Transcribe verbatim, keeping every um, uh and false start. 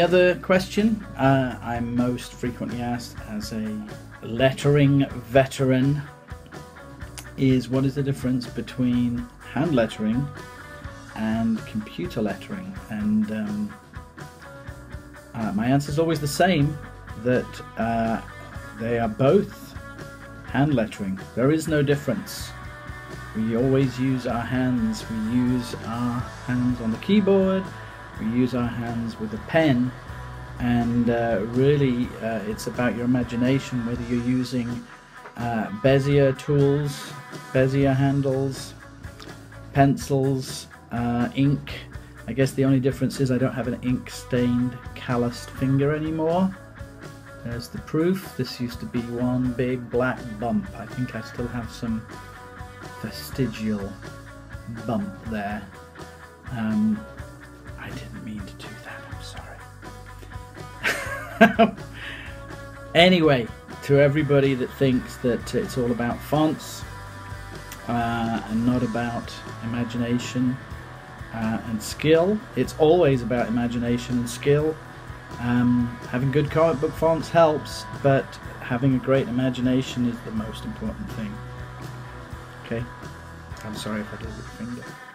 other question uh, I'm most frequently asked as a lettering veteran is, what is the difference between hand lettering and computer lettering? And um, uh, my answer is always the same, that uh, they are both hand lettering. There is no difference. We always use our hands. We use our hands on the keyboard. We use our hands with a pen. And uh, really, uh, it's about your imagination, whether you're using uh, Bezier tools, Bezier handles, pencils, uh, ink. I guess the only difference is I don't have an ink-stained, calloused finger anymore. There's the proof. This used to be one big black bump. I think I still have some vestigial bump there. Um, I didn't mean to do that, I'm sorry. Anyway, to everybody that thinks that it's all about fonts uh, and not about imagination uh, and skill, it's always about imagination and skill. Um, having good comic book fonts helps, but having a great imagination is the most important thing. Okay? I'm sorry if I did with the finger.